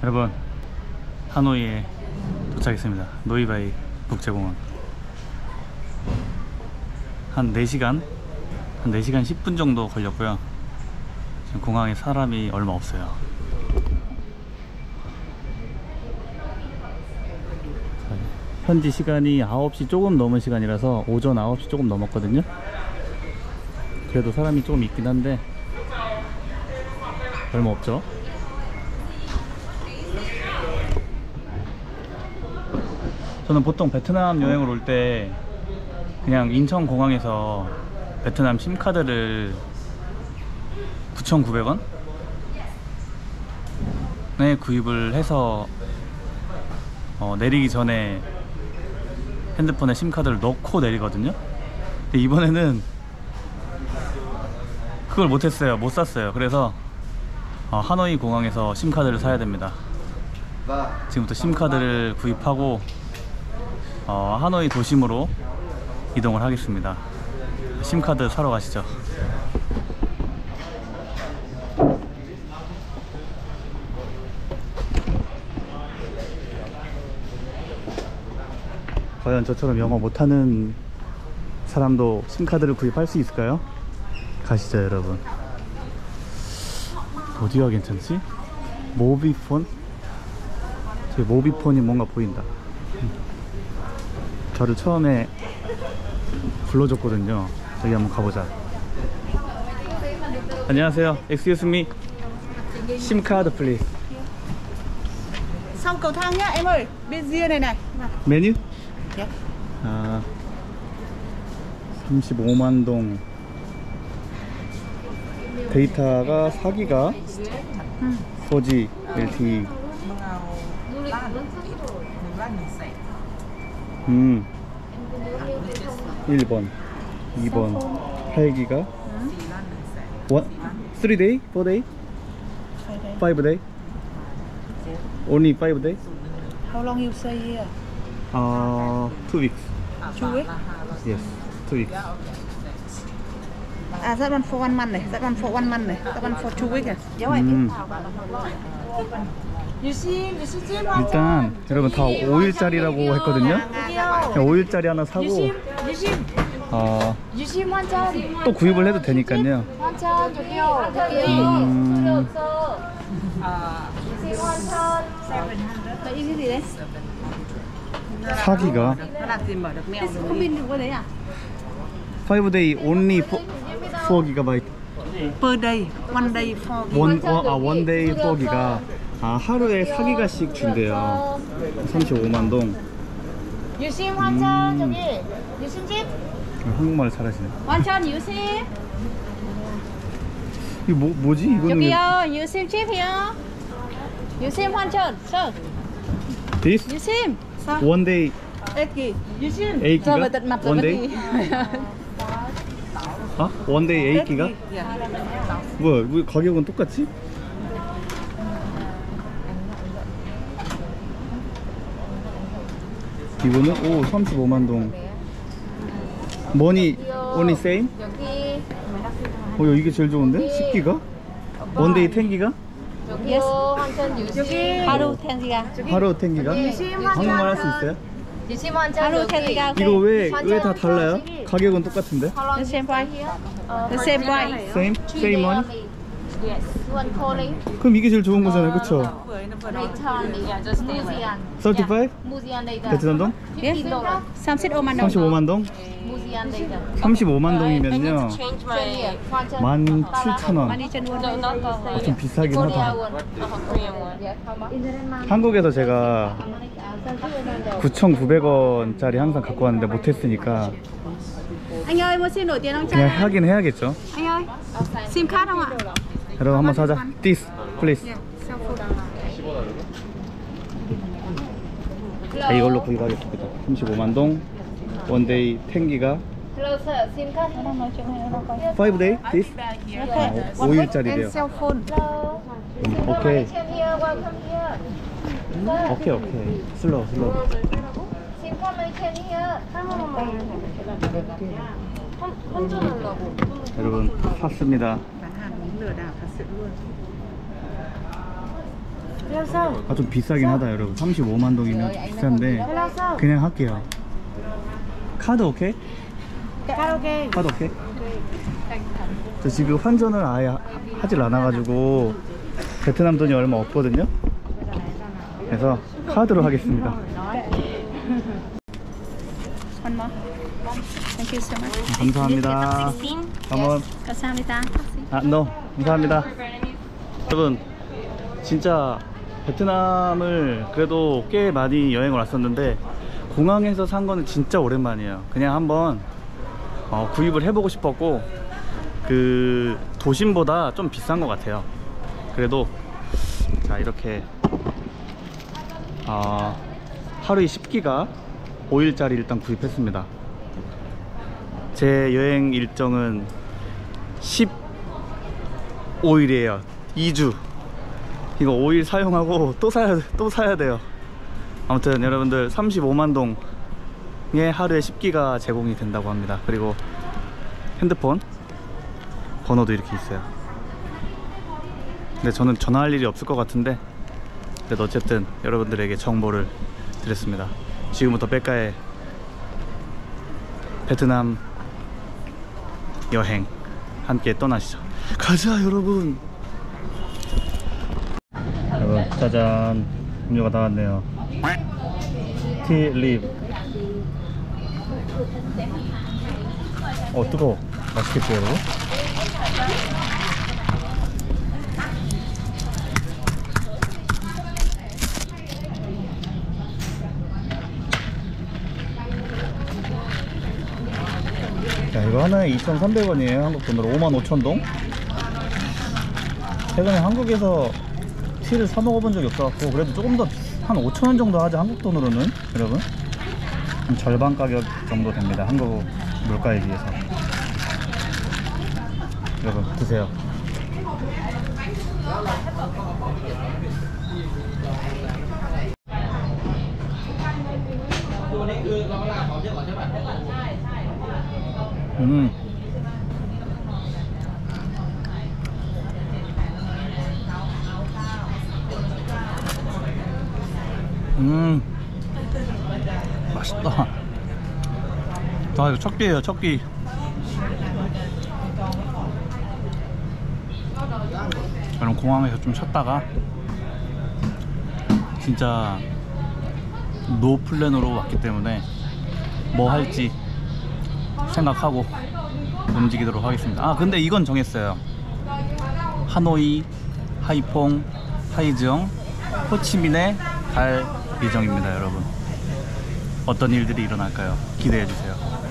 여러분, 하노이에 도착했습니다. 노이바이 국제공항. 한 4시간 10분 정도 걸렸고요. 지금 공항에 사람이 얼마 없어요. 현지 시간이 9시 조금 넘은 시간이라서 오전 9시 조금 넘었거든요. 그래도 사람이 조금 있긴 한데 얼마 없죠. 저는 보통 베트남 여행을 올 때 그냥 인천공항에서 베트남 심카드를 9,900원? 에 구입을 해서 내리기 전에 핸드폰에 심카드를 넣고 내리거든요. 근데 이번에는 그걸 못했어요. 못 샀어요. 그래서 하노이 공항에서 심카드를 사야 됩니다. 지금부터 심카드를 구입하고 하노이 도심으로 이동을 하겠습니다. 심카드 사러 가시죠. 과연 저처럼 영어 못하는 사람도 심카드를 구입할 수 있을까요? 가시죠 여러분. 어디가 괜찮지? 모비폰? 제 모비폰이 뭔가 보인다. 저를 처음에 불러줬거든요. 저기 한번 가보자. 안녕하세요. Excuse me. SIM card please. Xong cầu thang nhá em ơi, bên ria này này. 메뉴? 네. 35만 동. 데이터가 4기가 4G LTE. 1번 2번 8기가 3day? 4day? 5day? Only 5day? How long you stay here? 2 weeks. 2 weeks? Yes, 2 weeks. That one for 1 month này, that one for 1 month này, that one for 2 weeks này. 일단 여러분 다 5일짜리라고 했거든요. 그냥 5일짜리 하나 사고 또 구입을 해도 되니까요. 4기가 5day only 4GB Per day, 1 day 4 1 day 4기가 하루에 4기가씩 준대요. 35만 동. 유심 환천 저기 유심집 한국말 잘하시네. 환천 유심 이거 뭐지? 이거는 저기요 유심집이요. 유심 환천 서 This? 유심 1 day 8 유심 8기가? 1 day? 1 day 8기가? 뭐야, 왜 가격은 똑같지? 이거는 35만 동. 머니 only same? 여기 이게 제일 좋은데? 10기가? 1 day 10기가? 저기요 환천 유심 하루 10기가. 하루 10기가? 한국말 할 수 있어요? 유심 환천 하루 여기 10기가. 이거 왜 다 달라요? 가격은 똑같은데? The same price. The same price. Same? Same money? Yes one calling 그럼 이게 제일 좋은 거잖아요, 그쵸? return 무지안 35? 무지안 데이터 베트남 동? Yes. $50 35만 동. 35만 동? 무지안 데이터 35만 동이면요 change my 17,000원. 12,000 좀 비싸긴 Korea 하다. one Korean one 한국에서 제가 9,900원짜리 항상 갖고 왔는데 못했으니까 Anh ơi, mua sim nổi tiền không 그냥 cha? 하긴 해야겠죠. Anh ơi, sim card không ạ? 여러분 한번 사자. This, please. 자, 이걸로 구입하겠습니다. 35만 동, 1 day 10기가, hello sir sim card 5 day, this. 5일짜리래요. And cell phone. hello 오케이, welcome here welcome here 오케이. 슬로우. sim card mention here 환전하려고 여러분 샀습니다. Bán hàng lừa đảo thật sự luôn. 아, 좀 비싸긴 하다 여러분. 35만 동이면 비싼데 그냥 할게요. 카드 오케이? 카드 오케이? 저 지금 환전을 아예 하질 않아가지고 베트남 돈이 얼마 없거든요. 그래서 카드로 하겠습니다. One more. Thank you so much. 감사합니다. 한번 감사합니다. no. 감사합니다. 여러분 진짜 베트남을 그래도 꽤 많이 여행을 왔었는데 공항에서 산 거는 진짜 오랜만이에요. 그냥 한번 구입을 해보고 싶었고 그 도심보다 좀 비싼 것 같아요. 그래도 자 이렇게 하루에 10기가 5일짜리 일단 구입했습니다. 제 여행 일정은 15일이에요 2주. 이거 5일 사용하고 또 사야 돼요. 아무튼 여러분들 35만 동에 하루에 10기가 제공이 된다고 합니다. 그리고 핸드폰 번호도 이렇게 있어요. 근데 저는 전화할 일이 없을 것 같은데 그래도 어쨌든 여러분들에게 정보를 드렸습니다. 지금부터 백가의 베트남 여행 함께 떠나시죠. 가자 여러분. 여러분 짜잔, 음료가 나왔네요. 티립. 뜨거워. 맛있겠죠 여러분? 자, 이거 하나에 2,300원이에요 한국 돈으로. 55,000동. 최근에 한국에서 티를 사 먹어본 적이 없어갖고 그래도 조금 더 한 5,000원 정도 하죠 한국 돈으로는. 여러분 한 절반 가격 정도 됩니다 한국 물가에 비해서. 여러분 드세요. 맛있다. 이거 첫 끼예요 첫 끼. 그럼 공항에서 좀 쉬었다가 진짜 노 플랜으로 왔기 때문에 뭐 할지 생각하고 움직이도록 하겠습니다. 근데 이건 정했어요. 하노이, 하이퐁, 하이즈영, 호치민에 갈 예정입니다. 여러분 어떤 일들이 일어날까요? 기대해주세요.